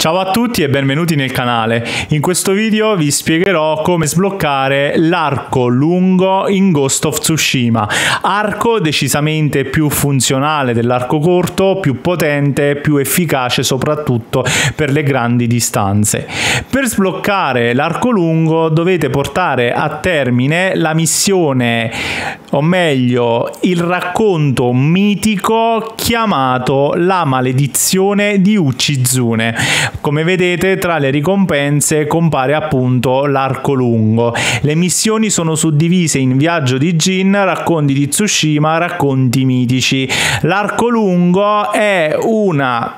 Ciao a tutti e benvenuti nel canale. In questo video vi spiegherò come sbloccare l'arco lungo in Ghost of Tsushima. Arco decisamente più funzionale dell'arco corto, più potente, più efficace soprattutto per le grandi distanze. Per sbloccare l'arco lungo dovete portare a termine la missione, o meglio il racconto mitico chiamato La maledizione di Uchizune. Come vedete, tra le ricompense compare appunto l'arco lungo. Le missioni sono suddivise in viaggio di Jin, racconti di Tsushima, racconti mitici. L'arco lungo è una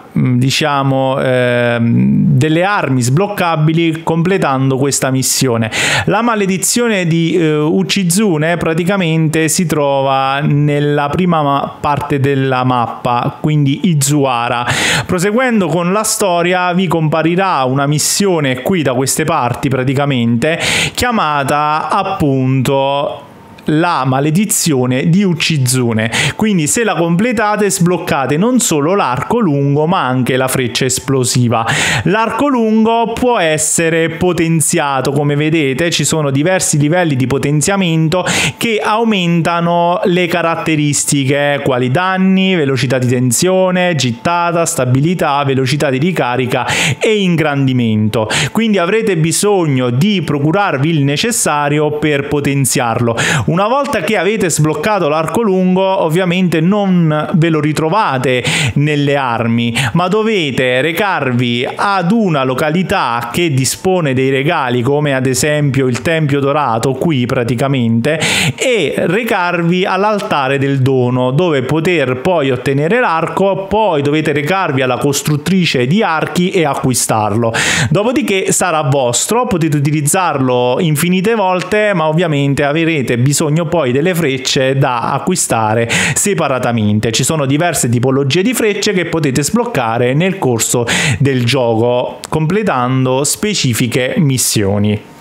delle armi sbloccabili completando questa missione. La maledizione di Uchizune praticamente si trova nella prima parte della mappa, quindi Izuara. Proseguendo con la storia vi comparirà una missione qui da queste parti praticamente chiamata appunto La maledizione di Uchizune. Quindi se la completate sbloccate non solo l'arco lungo ma anche la freccia esplosiva. L'arco lungo può essere potenziato, come vedete ci sono diversi livelli di potenziamento che aumentano le caratteristiche quali danni, velocità di tensione, gittata, stabilità, velocità di ricarica e ingrandimento. Quindi avrete bisogno di procurarvi il necessario per potenziarlo. Una volta che avete sbloccato l'arco lungo, ovviamente non ve lo ritrovate nelle armi, ma dovete recarvi ad una località che dispone dei regali, come ad esempio il Tempio Dorato, qui praticamente, e recarvi all'altare del dono, dove poter poi ottenere l'arco. Poi dovete recarvi alla costruttrice di archi e acquistarlo. Dopodiché sarà vostro, potete utilizzarlo infinite volte, ma ovviamente avrete bisogno poi delle frecce da acquistare separatamente. Ci sono diverse tipologie di frecce che potete sbloccare nel corso del gioco completando specifiche missioni.